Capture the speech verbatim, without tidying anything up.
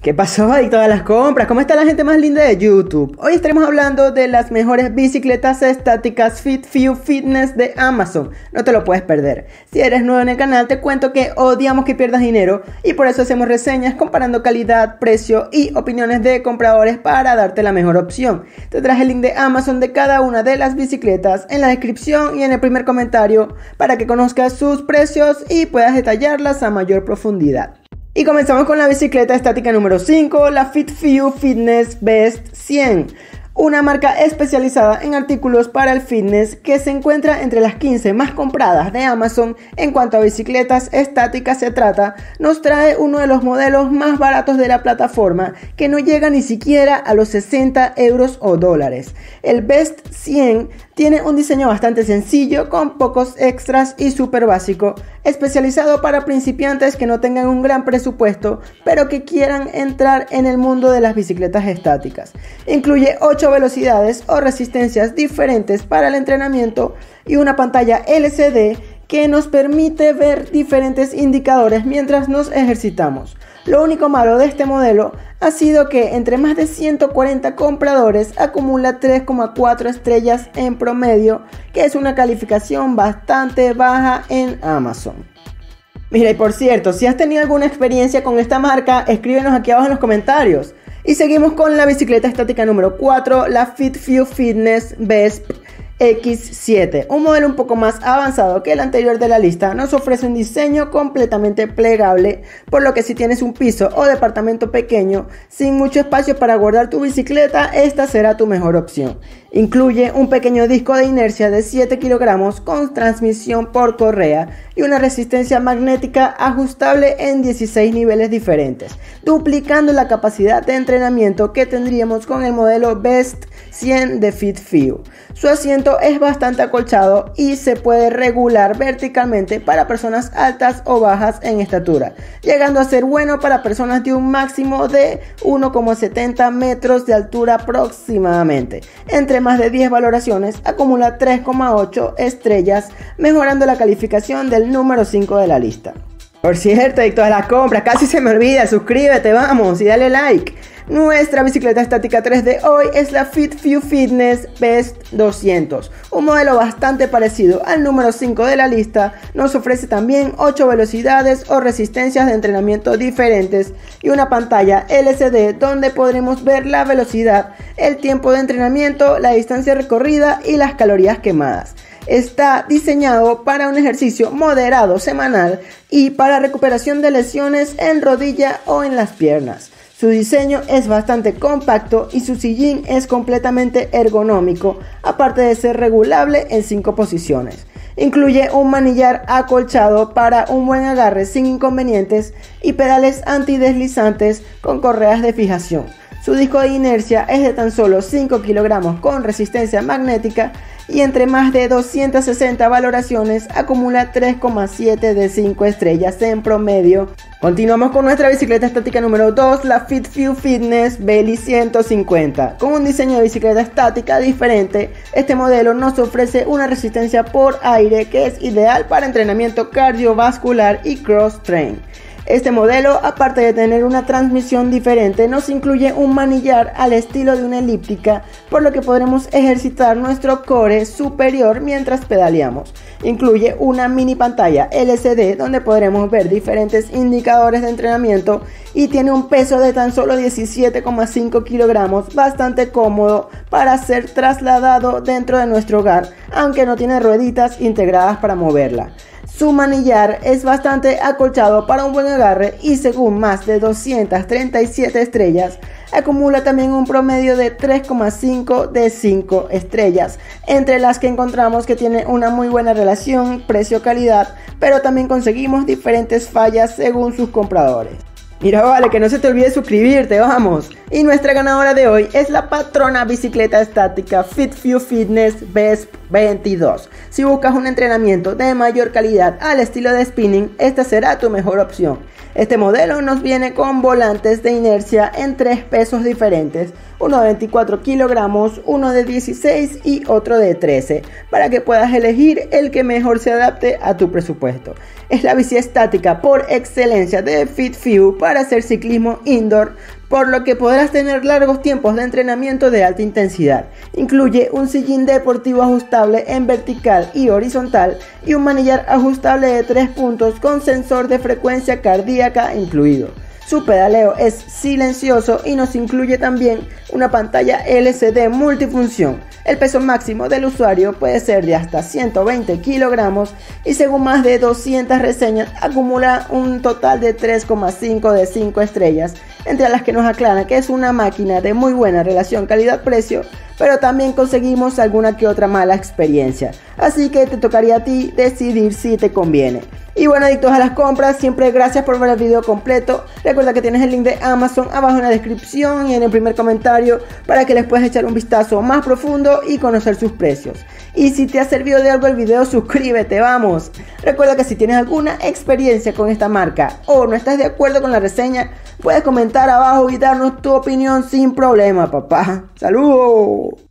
¿Qué pasó, adicto a las compras? ¿Cómo está la gente más linda de YouTube? Hoy estaremos hablando de las mejores bicicletas estáticas FitFuel Fitness de Amazon. No te lo puedes perder. Si eres nuevo en el canal, te cuento que odiamos que pierdas dinero y por eso hacemos reseñas comparando calidad, precio y opiniones de compradores para darte la mejor opción. Te traje el link de Amazon de cada una de las bicicletas en la descripción y en el primer comentario para que conozcas sus precios y puedas detallarlas a mayor profundidad. Y comenzamos con la bicicleta estática número cinco, la FitFuel Fitness Best cien. Una marca especializada en artículos para el fitness que se encuentra entre las quince más compradas de Amazon en cuanto a bicicletas estáticas se trata, nos trae uno de los modelos más baratos de la plataforma que no llega ni siquiera a los sesenta euros o dólares. El Best cien tiene un diseño bastante sencillo con pocos extras y súper básico, especializado para principiantes que no tengan un gran presupuesto pero que quieran entrar en el mundo de las bicicletas estáticas. Incluye ocho velocidades o resistencias diferentes para el entrenamiento y una pantalla L C D que nos permite ver diferentes indicadores mientras nos ejercitamos. Lo único malo de este modelo ha sido que entre más de ciento cuarenta compradores acumula tres coma cuatro estrellas en promedio, que es una calificación bastante baja en Amazon. Mira, y por cierto, si has tenido alguna experiencia con esta marca, escríbenos aquí abajo en los comentarios. Y seguimos con la bicicleta estática número cuatro, la FitFuel Fitness Best X siete, un modelo un poco más avanzado que el anterior de la lista. Nos ofrece un diseño completamente plegable, por lo que si tienes un piso o departamento pequeño sin mucho espacio para guardar tu bicicleta, esta será tu mejor opción. Incluye un pequeño disco de inercia de siete kilogramos con transmisión por correa y una resistencia magnética ajustable en dieciséis niveles diferentes, duplicando la capacidad de entrenamiento que tendríamos con el modelo Best cien de FitFuel. Su asiento es bastante acolchado y se puede regular verticalmente para personas altas o bajas en estatura, llegando a ser bueno para personas de un máximo de uno coma setenta metros de altura aproximadamente. Entre más de diez valoraciones acumula tres coma ocho estrellas, mejorando la calificación del número cinco de la lista. Por cierto, adicto a las compras, casi se me olvida, suscríbete, vamos, y dale like. Nuestra bicicleta estática tres de hoy es la FitFuel Fitness Best doscientos, un modelo bastante parecido al número cinco de la lista. Nos ofrece también ocho velocidades o resistencias de entrenamiento diferentes y una pantalla L C D donde podremos ver la velocidad, el tiempo de entrenamiento, la distancia recorrida y las calorías quemadas. Está diseñado para un ejercicio moderado semanal y para recuperación de lesiones en rodilla o en las piernas. Su diseño es bastante compacto y su sillín es completamente ergonómico, aparte de ser regulable en cinco posiciones. Incluye un manillar acolchado para un buen agarre sin inconvenientes y pedales antideslizantes con correas de fijación. Su disco de inercia es de tan solo cinco kilogramos con resistencia magnética y entre más de doscientas sesenta valoraciones acumula tres coma siete de cinco estrellas en promedio. Continuamos con nuestra bicicleta estática número dos, la FitFuel Fitness Belly ciento cincuenta. Con un diseño de bicicleta estática diferente, este modelo nos ofrece una resistencia por aire que es ideal para entrenamiento cardiovascular y cross-train. Este modelo, aparte de tener una transmisión diferente, nos incluye un manillar al estilo de una elíptica, por lo que podremos ejercitar nuestro core superior mientras pedaleamos. Incluye una mini pantalla L C D donde podremos ver diferentes indicadores de entrenamiento y tiene un peso de tan solo diecisiete coma cinco kilogramos, bastante cómodo para ser trasladado dentro de nuestro hogar, aunque no tiene rueditas integradas para moverla. Su manillar es bastante acolchado para un buen agarre y según más de doscientas treinta y siete estrellas, acumula también un promedio de tres coma cinco de cinco estrellas, entre las que encontramos que tiene una muy buena relación precio-calidad, pero también conseguimos diferentes fallas según sus compradores. Mira, vale, que no se te olvide suscribirte, vamos. Y nuestra ganadora de hoy es la patrona bicicleta estática FitFuel Fitness Best veintidós. Si buscas un entrenamiento de mayor calidad al estilo de spinning, esta será tu mejor opción. Este modelo nos viene con volantes de inercia en tres pesos diferentes, uno de veinticuatro kilogramos, uno de dieciséis y otro de trece, para que puedas elegir el que mejor se adapte a tu presupuesto. Es la bici estática por excelencia de FitFew para hacer ciclismo indoor, por lo que podrás tener largos tiempos de entrenamiento de alta intensidad. Incluye un sillín deportivo ajustable en vertical y horizontal y un manillar ajustable de tres puntos con sensor de frecuencia cardíaca incluido. Su pedaleo es silencioso y nos incluye también una pantalla L C D multifunción. El peso máximo del usuario puede ser de hasta ciento veinte kilogramos y según más de doscientas reseñas acumula un total de tres coma cinco de cinco estrellas, entre las que nos aclaran que es una máquina de muy buena relación calidad-precio, pero también conseguimos alguna que otra mala experiencia, así que te tocaría a ti decidir si te conviene. Y bueno, adictos a las compras, siempre gracias por ver el video completo. Recuerda que tienes el link de Amazon abajo en la descripción y en el primer comentario para que les puedas echar un vistazo más profundo y conocer sus precios. Y si te ha servido de algo el video, suscríbete, vamos. Recuerda que si tienes alguna experiencia con esta marca o no estás de acuerdo con la reseña, puedes comentar abajo y darnos tu opinión sin problema, papá. ¡Saludos!